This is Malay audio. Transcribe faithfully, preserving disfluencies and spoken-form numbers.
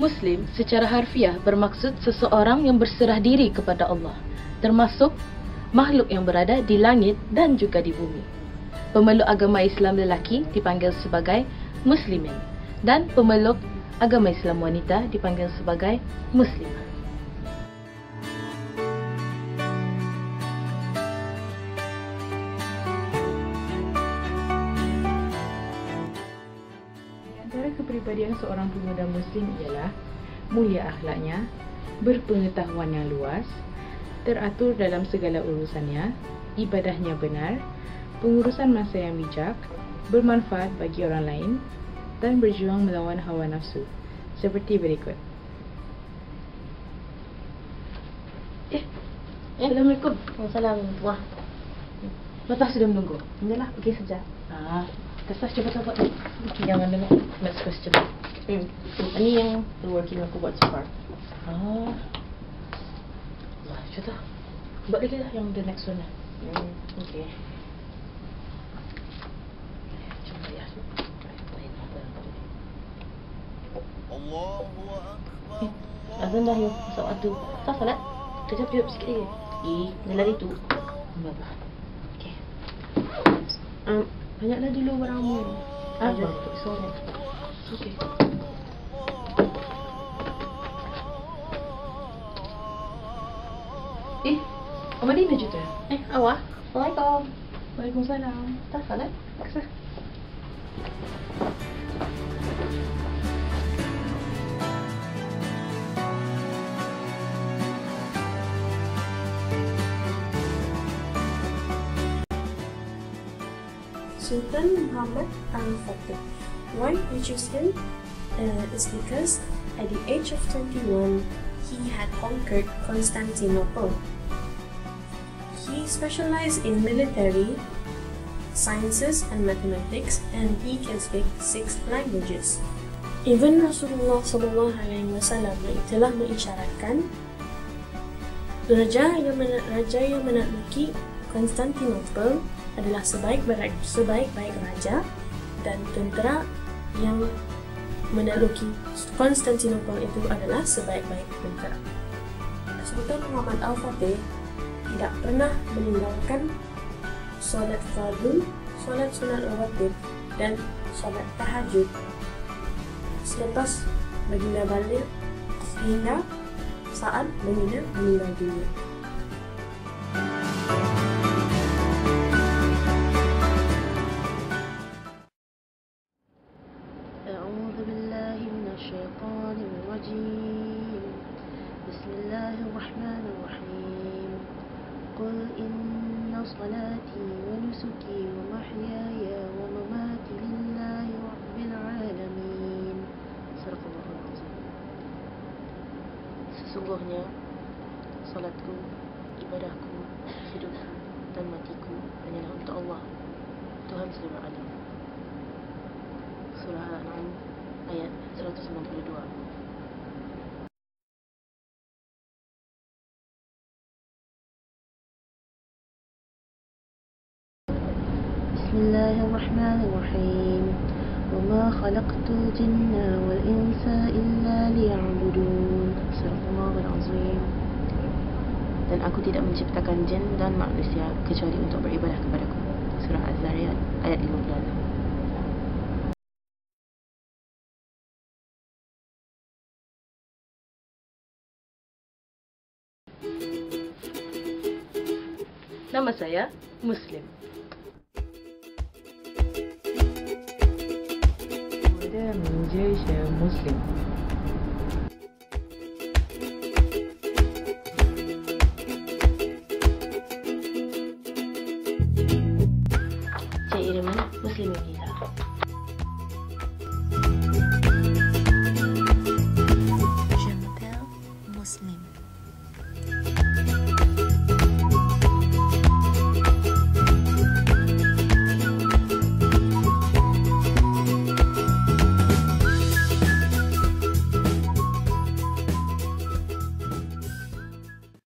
Muslim secara harfiah bermaksud seseorang yang berserah diri kepada Allah, termasuk makhluk yang berada di langit dan juga di bumi. Pemeluk agama Islam lelaki dipanggil sebagai Muslimin dan pemeluk agama Islam wanita dipanggil sebagai Muslimah. Antara kepribadian seorang pemuda Muslim ialah mulia akhlaknya, berpengetahuan yang luas, teratur dalam segala urusannya, ibadahnya benar, pengurusan masa yang bijak, bermanfaat bagi orang lain, dan berjuang melawan hawa nafsu. Seperti berikut. Eh, Assalamualaikum. Assalamualaikum. Wah, Bapak sudah menunggu. inilah pergi saja. Ah, Tasah coba coba. Jangan dengar. Next question. Hmm. Ini yang working aku buat so far. Ah. Wah, sudah. Buat lagi lah yang the next one lah. Hmm. Okay. Coba ya. Allahu Akbar. Eh, azan dah yuk. Masuk waktu. Tak salat. Kejap kejap sikit lagi. Eh, dia lari tu. Bapak. Okay. Um, banyaklah dulu barangmu. Ah, Ajar. bagus. Sorry. Okey. Eh, Abang Dina je tu ya? Eh, awak. Assalamualaikum. Waalaikumsalam. Tak salat. Paksa. Sultan Muhammad Al-Fatih. Why we choose him uh, is because at the age of twenty-one, he had conquered Constantinople. He specialized in military, sciences and mathematics, and he can speak six languages. Even Rasulullah Sallallahu Alaihi Wasallam telah mengisyaratkan raja yang men- raja yang menaklukki Constantinople adalah sebaik-baik sebaik-baik raja dan tentera yang menakluki Constantinople itu adalah sebaik-baik tentera. Sultan Muhammad Al-Fatih tidak pernah meninggalkan solat fardu, solat sunat rawatib dan solat tahajud selepas baginda balik hingga saat baginda meninggal dunia. أعوذ بالله من الشيطان الرجيم. بسم الله الرحمن الرحيم. قل إن صلاتي ونسكي ومحياي ومماتي لله رب العالمين. صدق الله العظيم. Sesungguhnya salatku, ibadahku, hidupku dan matiku hanyalah untuk Allah, Tuhan seluruh alam. Surah Al-An'am ayat seratus sembilan puluh dua. Bismillahirrahmanirrahim. وما خلقت الجن والإنس إلا ليعبدون. Sadaqallahul Azim. Dan aku tidak menciptakan jin dan manusia kecuali untuk beribadah kepadaku. Surah Az-Zariyat ayat lima puluh enam. Nama saya Muslim. Muda menjadi Muslim. Cik Irman, Muslim kita.